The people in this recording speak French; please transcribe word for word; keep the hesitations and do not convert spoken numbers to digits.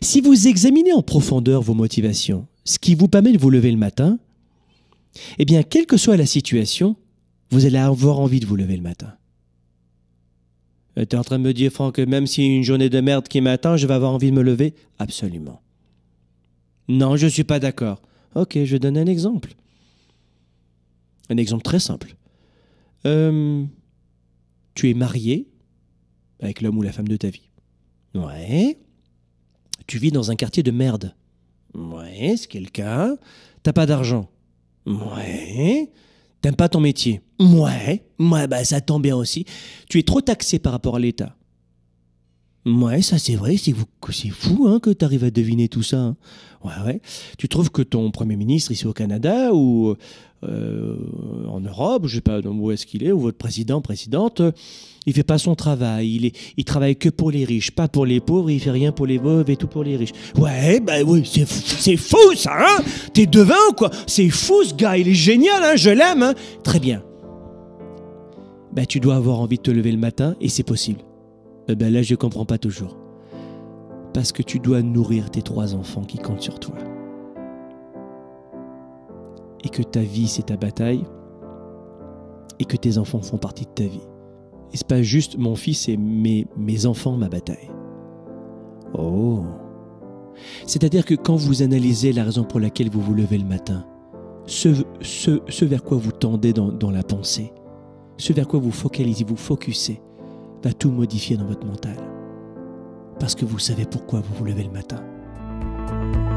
Si vous examinez en profondeur vos motivations, ce qui vous permet de vous lever le matin, eh bien, quelle que soit la situation, vous allez avoir envie de vous lever le matin. Tu es en train de me dire, Franck, que même s'il y a une journée de merde qui m'attend, je vais avoir envie de me lever? Absolument. Non, je ne suis pas d'accord. Ok, je donne un exemple. Un exemple très simple. Euh, tu es marié avec l'homme ou la femme de ta vie. Ouais. Tu vis dans un quartier de merde. Ouais, c'est le cas. T'as pas d'argent. Ouais. T'aimes pas ton métier. Ouais. Ouais, bah ça tombe bien aussi. Tu es trop taxé par rapport à l'État. Ouais, ça c'est vrai, c'est fou hein, que tu arrives à deviner tout ça. Hein. Ouais, ouais. Tu trouves que ton Premier ministre ici au Canada ou euh, en Europe, je sais pas où est-ce qu'il est, ou votre président, présidente, il fait pas son travail, il, est, il travaille que pour les riches, pas pour les pauvres, il fait rien pour les pauvres et tout pour les riches. Ouais, bah oui, c'est c'est fou ça, hein. T'es devin ou quoi? C'est fou ce gars, il est génial, hein, je l'aime. Hein. Très bien. Bah tu dois avoir envie de te lever le matin et c'est possible. Eh ben là, je ne comprends pas toujours. Parce que tu dois nourrir tes trois enfants qui comptent sur toi. Et que ta vie, c'est ta bataille. Et que tes enfants font partie de ta vie. Et c'est pas juste mon fils et mes, mes enfants, ma bataille. Oh. C'est-à-dire que quand vous analysez la raison pour laquelle vous vous levez le matin, ce, ce, ce vers quoi vous tendez dans, dans la pensée, ce vers quoi vous focalisez, vous focussez, va tout modifier dans votre mental. Parce que vous savez pourquoi vous vous levez le matin.